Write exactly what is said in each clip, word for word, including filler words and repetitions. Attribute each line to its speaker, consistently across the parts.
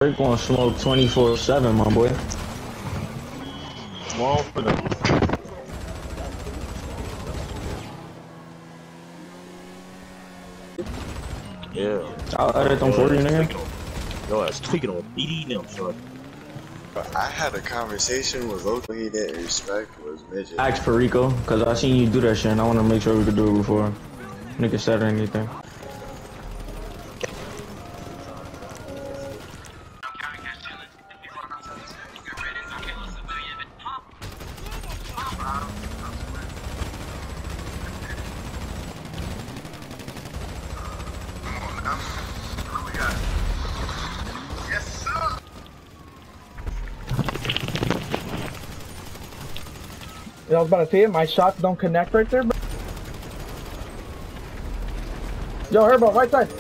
Speaker 1: We're gonna smoke twenty-four seven, my boy.
Speaker 2: Small for them. Yeah.
Speaker 1: I'll edit them for you, nigga.
Speaker 2: Yo, I was tweaking on B D now, son.
Speaker 3: I had a conversation with Loco he didn't respect was midget.
Speaker 1: Ask Perico, cause I seen you do that shit and I wanna make sure we could do it before nigga said anything.
Speaker 4: I was about to say it, my shots don't connect right there, bro. Yo, Herbo, right side.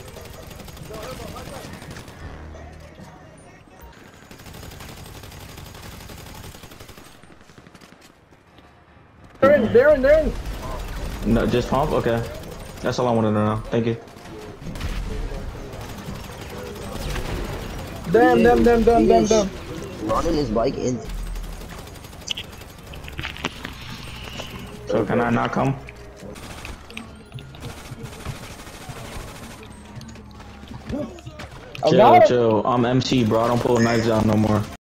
Speaker 4: They're in, they're in, they're in.
Speaker 1: No, just pump? Okay. That's all I wanted to know. Thank you.
Speaker 4: Damn, damn, damn, damn, damn, damn.
Speaker 5: Running his bike in.
Speaker 1: So can I not come?
Speaker 4: I
Speaker 1: Chill,
Speaker 4: got it.
Speaker 1: chill. I'm M C, bro. I don't pull knives out no more.